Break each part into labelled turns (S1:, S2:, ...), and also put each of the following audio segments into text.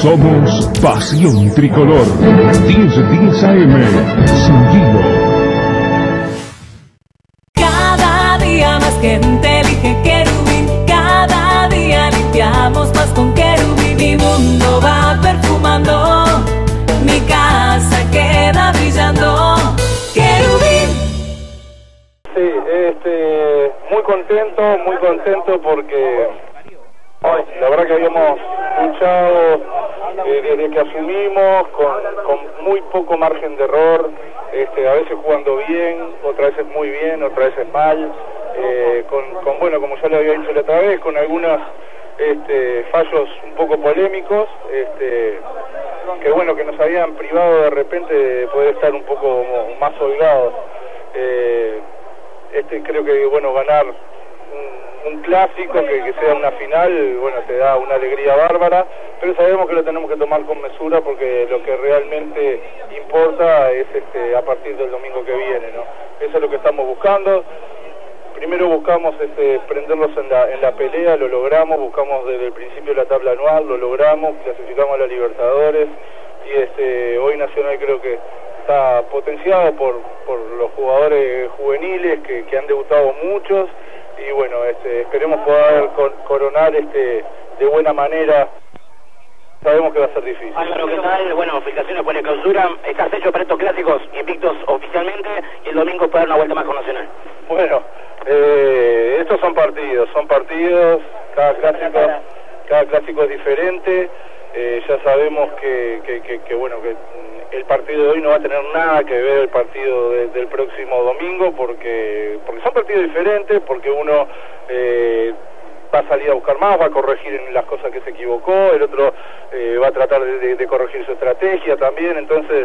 S1: Somos Pasión Tricolor. 10:10 AM. Sin hilo.
S2: Cada día más gente elige Querubín. Cada día limpiamos más con Querubín. Mi mundo va perfumando. Mi casa queda brillando. Querubín.
S3: Sí, muy contento porque la verdad que habíamos luchado desde que asumimos con muy poco margen de error, a veces jugando bien, otras veces muy bien, otras veces mal, bueno, como ya le había dicho la otra vez, con algunos fallos un poco polémicos, que bueno, que nos habían privado de repente de poder estar un poco más holgados. Creo que bueno, ganar un clásico, que sea una final, bueno, te da una alegría bárbara, pero sabemos que lo tenemos que tomar con mesura porque lo que realmente importa es a partir del domingo que viene, ¿no? Eso es lo que estamos buscando. Primero buscamos prenderlos en la pelea, lo logramos, buscamos desde el principio la tabla anual, lo logramos, clasificamos a la Libertadores y hoy Nacional creo que está potenciado por los jugadores juveniles que han debutado muchos y bueno, esperemos poder coronar de buena manera. Sabemos que va a ser difícil.
S4: Álvaro, ¿qué tal? Bueno, felicitaciones por la clausura. Estás hecho para estos clásicos invictos oficialmente y el domingo puede dar una vuelta más con Nacional.
S3: Bueno, estos son partidos, cada clásico es diferente. Ya sabemos que bueno, que el partido de hoy no va a tener nada que ver el partido del próximo domingo porque son partidos diferentes, porque uno va a salir a buscar más, va a corregir en las cosas que se equivocó, el otro va a tratar de corregir su estrategia también, entonces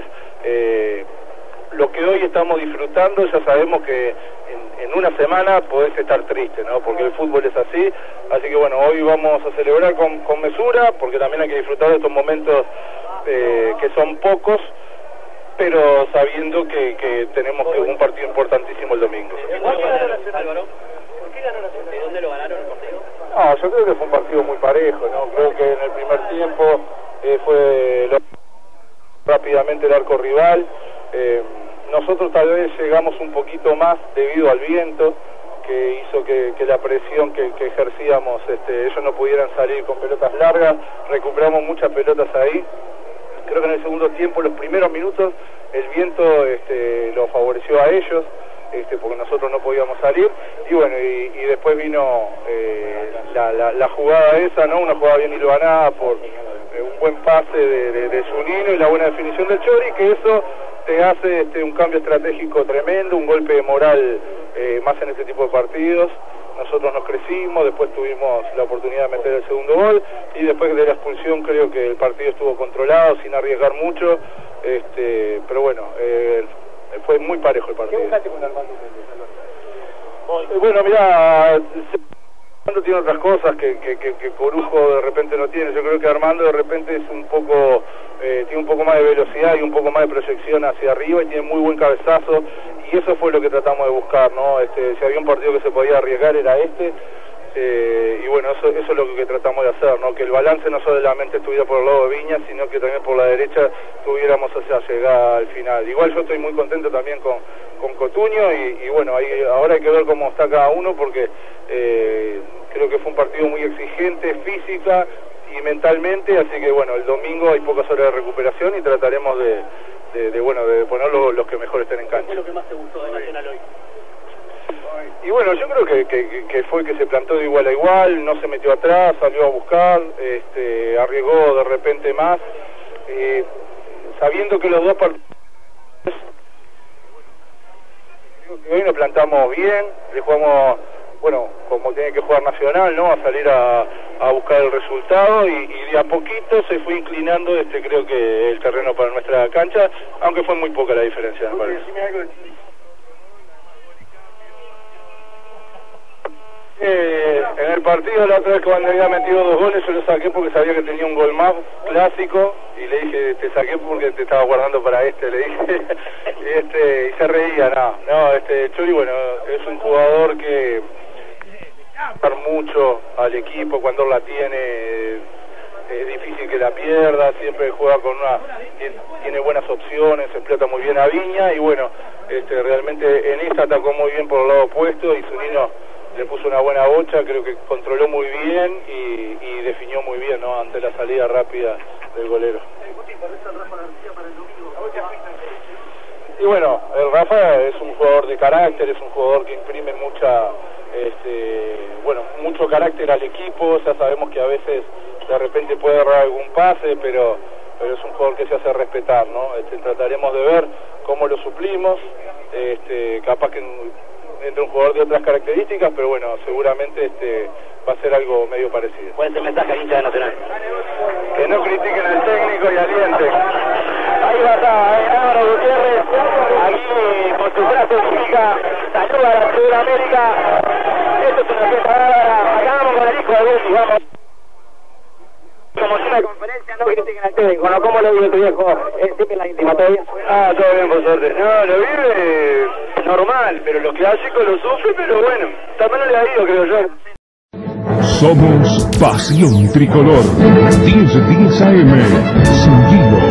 S3: lo que hoy estamos disfrutando ya sabemos que en una semana podés estar triste, ¿no? Porque el fútbol es así que bueno, hoy vamos a celebrar con mesura, porque también hay que disfrutar de estos momentos que son pocos, pero sabiendo que tenemos un partido importantísimo el domingo.
S4: Álvaro, ¿por qué ganó Nacional? ¿De dónde lo ganaron el partido?
S3: No, yo creo que fue un partido muy parejo, ¿no? Creo que en el primer tiempo fue rápidamente el arco rival. Nosotros tal vez llegamos un poquito más debido al viento, que hizo que la presión que ejercíamos, ellos no pudieran salir con pelotas largas, recuperamos muchas pelotas ahí. Creo que en el segundo tiempo, los primeros minutos, el viento lo favoreció a ellos, porque nosotros no podíamos salir, y bueno, y después vino la jugada esa, ¿no? Una jugada bien hilvanada por un buen pase de Zunino y la buena definición del Chori, que eso te hace un cambio estratégico tremendo, un golpe de moral más en este tipo de partidos. Nosotros nos crecimos, después tuvimos la oportunidad de meter el segundo gol y después de la expulsión creo que el partido estuvo controlado sin arriesgar mucho, pero bueno, fue muy parejo el partido.
S5: ¿Qué buscaste con Armando?
S3: Bueno, mirá, Armando tiene otras cosas que Corujo de repente no tiene. Yo creo que Armando de repente es un poco tiene un poco más de velocidad y un poco más de proyección hacia arriba y tiene muy buen cabezazo y eso fue lo que tratamos de buscar, ¿no? Si había un partido que se podía arriesgar era y bueno, eso es lo que tratamos de hacer, ¿no? Que el balance no solamente estuviera por el lado de Viñas, sino que también por la derecha tuviéramos esa llegada al final. Igual yo estoy muy contento también con Cotuño y bueno, ahora hay que ver cómo está cada uno porque creo que fue un partido muy exigente, física y mentalmente, así que bueno, el domingo hay pocas horas de recuperación y trataremos de poner los que mejor estén en cancha.
S4: ¿Qué es lo que más te gustó de Nacional hoy?
S3: Y bueno, yo creo que fue que se plantó de igual a igual, no se metió atrás, salió a buscar, arriesgó de repente más, sabiendo que los dos partidos hoy nos plantamos bien, le jugamos, bueno, como tiene que jugar Nacional, ¿no? A salir a buscar el resultado y de a poquito se fue inclinando creo que el terreno para nuestra cancha, aunque fue muy poca la diferencia, me parece. En el partido la otra vez cuando había metido 2 goles yo lo saqué porque sabía que tenía un gol más clásico y le dije, te saqué porque te estaba guardando para le dije y se reía, Chori, bueno, es un jugador que dar mucho al equipo cuando la tiene, es difícil que la pierda, siempre juega con tiene buenas opciones, explota muy bien a Viña y bueno, realmente en esta atacó muy bien por el lado opuesto y Zunino le puso una buena bocha, creo que controló muy bien y definió muy bien, ¿no? Ante la salida rápida del golero. Y bueno, el Rafa es un jugador de carácter, es un jugador que imprime mucho carácter al equipo, ya sabemos que a veces de repente puede errar algún pase, pero es un jugador que se hace respetar, ¿no? Trataremos de ver cómo lo suplimos, capaz que entre un jugador de otras características, pero bueno, seguramente va a ser algo medio parecido.
S4: ¿Cuál es el mensaje al hincha de Nacional?
S3: Que no critiquen al técnico y alienten.
S4: Ahí va Álvaro Gutiérrez, aquí con su frase típica, saluda a la Sudamérica. Esto es una fiesta bárbara. Acabamos con el hijo de Guti, vamos. Como una conferencia, no critiquen al técnico, ¿no? ¿Cómo lo vive tu viejo? Siempre en la íntima, ¿todo bien?
S3: Todo bien, por suerte. No, lo vive normal, pero los clásicos lo sufre, pero bueno, también no le ha ido, creo yo.
S1: Somos Pasión Tricolor. 10 AM. Sin hilo.